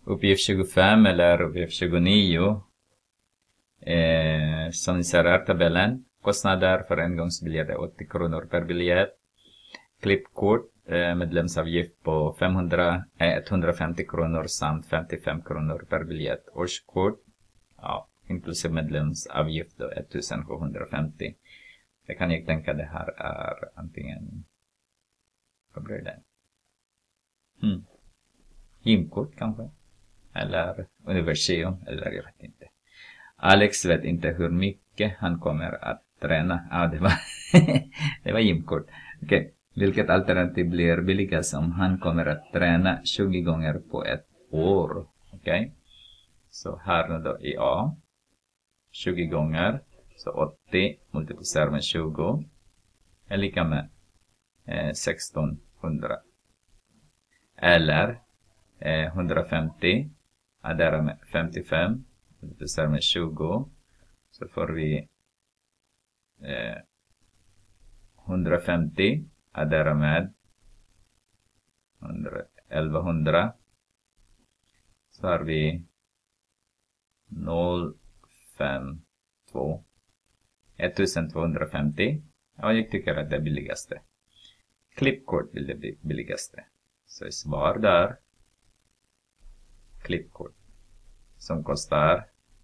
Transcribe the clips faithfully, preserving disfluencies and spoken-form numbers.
uppgift tjugofem eller uppgift tjugonio. Eh, som ni ser här tabellen. Kostnader för engångsbiljett är åttio kronor per biljett. Klippkort, eh, medlemsavgift på femhundra, eh, etthundrafemtio kronor samt femtiofem kronor per biljett. Årskort, ja, inklusive medlemsavgift då, ettusensjuhundrafemtio. Det kan jag tänka det här är antingen, vad blir det? Hmm. Gymkort kanske? Eller universium, eller jag vet inte. Alex vet inte hur mycket han kommer att träna. Ja, det var, det var gymkort. Okej. Okay. Vilket alternativ blir billigast om han kommer att träna tjugo gånger på ett år? Okej. Okay. Så här nu då i A. tjugo gånger. Så åttio multiplicerat med tjugo. Är lika med eh, sextonhundra. Eller eh, etthundrafemtio. Addera med femtiofem. Multiplicerat med tjugo. Så får vi eh, etthundrafemtio. Addera med elvahundra. Så har vi noll fem två. ettusentvåhundrafemtio. Ja, jag tycker att det är billigaste. Klippkort blir det billigaste. Så svar där. Klippkort. Som kostar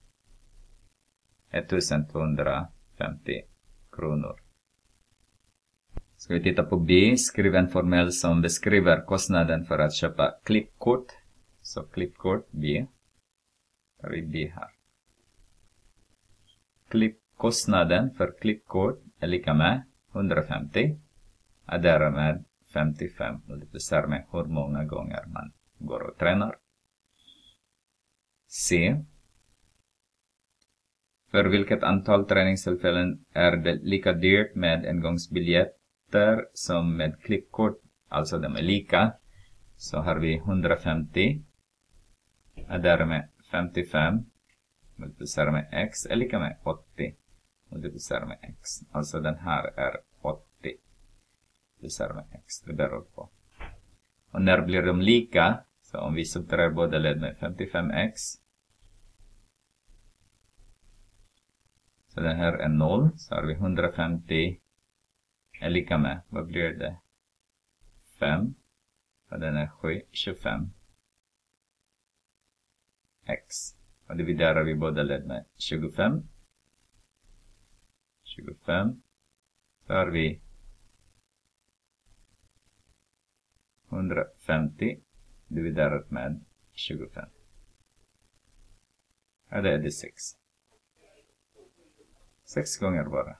ettusentvåhundrafemtio kronor. Ska vi titta på B. Skriv en formel som beskriver kostnaden för att köpa klippkort. Så klippkort B. Tar vi B här. Klippkostnaden för klippkort är lika med etthundrafemtio. Addera med femtiofem. Multiplicerar med hur många gånger man går och tränar. C. För vilket antal träningstillfällen är det lika dyrt med engångsbiljetter som med klippkort? Alltså de är lika. Så har vi etthundrafemtio. Addera med femtiofem. Multiplicerar med x är lika med åttio. Multiplicerar med x. Alltså den här är åttio. Multiplicerar med x. Det beror på. Och när blir de lika? Så om vi subtraherar båda led med femtiofem x. Så den här är noll. Så har vi etthundrafemtio. Är lika med. Vad blir det? fem. Och den är tjugofem. X. Och dividerar vi båda led med tjugofem. tjugofem. Så har vi etthundrafemtio. Dividerat med tjugofem. Ja, det är det sex. sex gånger bara.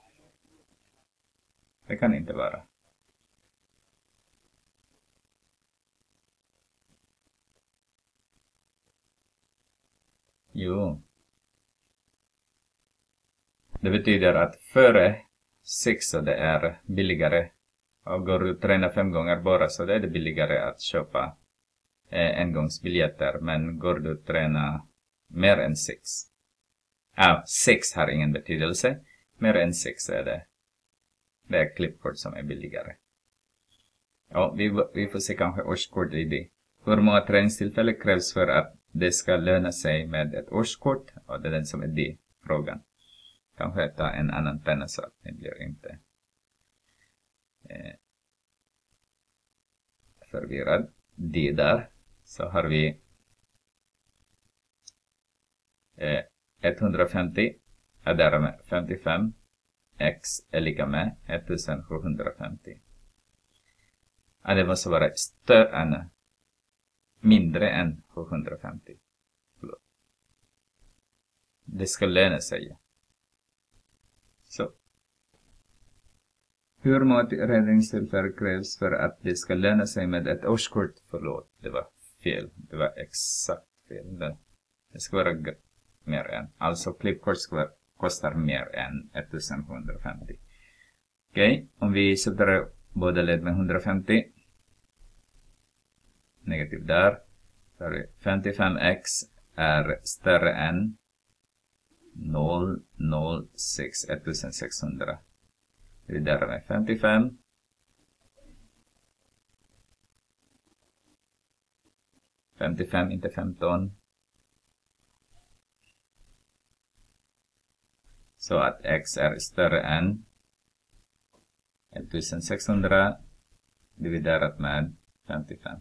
Det kan inte vara. Jo. Det betyder att före sex så det är billigare. Och går du och tränar fem gånger bara så det är det billigare att köpa eh, engångsbiljetter. Men går du och tränar mer än sex. Ja, ah, sex har ingen betydelse. Mer än sex är det. Det är klippkort som är billigare. Ja, vi, vi får se kanske årskort i det. Hur många träningstillfällen krävs för att det ska löna sig med ett årskort? Och det är den som är det frågan. Kanske ta en annan penna så att det blir inte eh, förvirrad. Det där. Så har vi eh, etthundrafemtio. Addera med femtiofem. X är lika med ettusensjuhundrafemtio. Ja, det måste vara större än mindre än sjuhundrafemtio. Förlåt. Det ska löna sig. Så. Hur många räddningstillfällen krävs för att det ska löna sig med ett årskort? Förlåt, det var fel. Det var exakt fel. Det ska vara mer än. Alltså klippkort ska vara, kostar mer än ettusensjuhundrafemtio. Okej, okay. Om vi sätter båda led med etthundrafemtio. Negativ där. Så femtiofem x är större än noll noll sex ettusensexhundra. Vi delar med femtiofem. femtiofem, inte femton. Så att x är större än sextonhundra dividerat med femtiofem.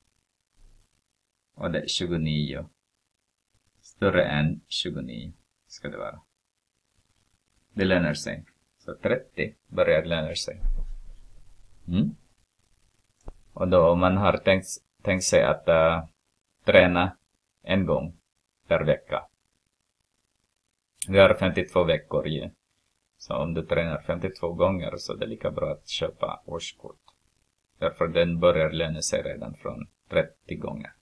Och det är tjugonio. Större än tjugonio ska det vara. Det lönar sig. Så trettio börjar löna sig. Mm. Och då om man har tänkt, tänkt sig att uh, träna en gång per vecka. Vi har femtiotvå veckor ju. Så om du tränar femtiotvå gånger så är det lika bra att köpa årskort. Därför den börjar löna sig redan från trettio gånger.